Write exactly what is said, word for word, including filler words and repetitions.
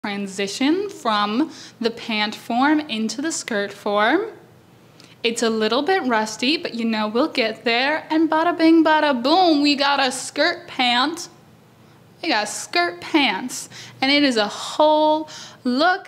transition from the pant form into the skirt form. It's a little bit rusty, but you know we'll get there. And bada bing, bada boom, we got a skirt pant. We got skirt pants. And it is a whole look.